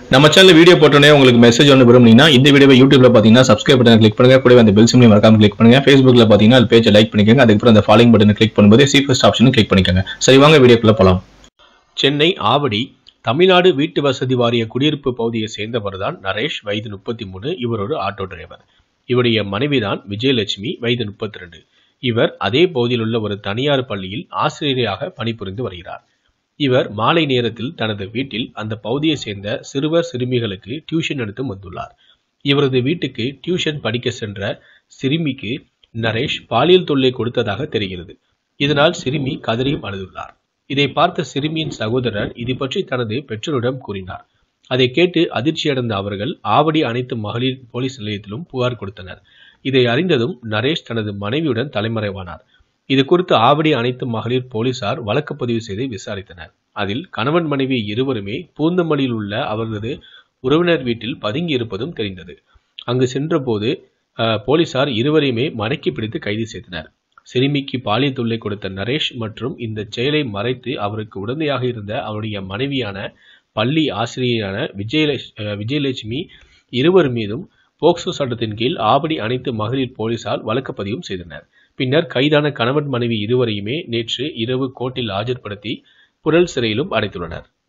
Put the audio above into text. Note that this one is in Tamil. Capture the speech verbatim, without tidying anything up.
நம்ம சேனல் வீடியோ போட்டோனே உங்களுக்கு மெசேஜ் ஒன்று விரும்புனீங்கன்னா இந்த வீடியோவை யூடியூப்ல பாத்தீங்கன்னா சப்ஸ்கிரைப் பட்டன் கிளிக் பண்ணுங்க, கூடவே அந்த பெல் சிம்லையும் மறக்காம கிளிக் பண்ணுங்க. Facebookல பாத்தீங்கன்னா அது பேஜை லைக் பண்ணிக்கோங்க, அதுக்கப்புறம் அந்த ஃபாலோயிங் பட்டனை கிளிக் பண்ணும்போது சி ஃபர்ஸ்ட் ஆப்ஷனும் கிளிக் பண்ணிக்கோங்க. சரி வாங்க வீடியோக்குள்ள போலாம். சென்னை ஆவடி தமிழ்நாடு வீட்டு வசதி வாரிய குடியிருப்பு பகுதியை சேர்ந்தவர் தான் நரேஷ், வயது முப்பத்தி மூணு. இவர் ஒரு ஆட்டோ டிரைவர். இவருடைய மனைவிதான் விஜயலட்சுமி, வயது முப்பத்தி ரெண்டு. இவர் அதே பகுதியில் உள்ள ஒரு தனியார் பள்ளியில் ஆசிரியராக பணிபுரிந்து வருகிறார். இவர் மாலை நேரத்தில் தனது வீட்டில் அந்த பகுதியை சேர்ந்த சிறுவர் சிறுமிகளுக்கு டியூஷன் எடுத்து வந்துள்ளார். இவரது வீட்டுக்கு டியூஷன் படிக்க சென்ற சிறுமிக்கு நரேஷ் பாலியல் தொல்லை கொடுத்ததாக தெரிகிறது. இதனால் சிறுமி கதறியும் அழுதுள்ளார். இதை பார்த்த சிறுமியின் சகோதரர் இது பற்றி தனது பெற்றோரிடம் கூறினார். அதை கேட்டு அதிர்ச்சியடைந்த அவர்கள் ஆவடி அனைத்து மகளிர் போலீஸ் நிலையத்திலும் புகார் கொடுத்தனர். இதை அறிந்ததும் நரேஷ் தனது மனைவியுடன் தலைமறைவானார். இது குறித்து ஆவடி அனைத்து மகளிர் போலீசார் வழக்கு பதிவு செய்து விசாரித்தனர். அதில் கணவன் மனைவி இருவருமே பூந்தமல்லியில் உள்ள அவரது உறவினர் வீட்டில் பதுங்கி இருப்பதும் தெரிந்தது. அங்கு சென்ற போது போலீசார் இருவரையுமே மடக்கி பிடித்து கைது செய்தனர். சிறுமிக்கு பாலியல் தொல்லை கொடுத்த நரேஷ் மற்றும் இந்த செயலை மறைத்து அவருக்கு உடந்தையாக இருந்த அவருடைய மனைவியான பள்ளி ஆசிரியரான விஜய விஜயலட்சுமி இருவர் மீதும் போக்சோ சட்டத்தின் கீழ் ஆவடி அனைத்து மகளிர் போலீசார் வழக்கு பதிவும் செய்தனர். பின்னர் கைதான கணவன் மனைவி இருவரையுமே நேற்று இரவு கோர்ட்டில் ஆஜர்படுத்தி புழல் சிறையிலும் அடைத்துள்ளனர்.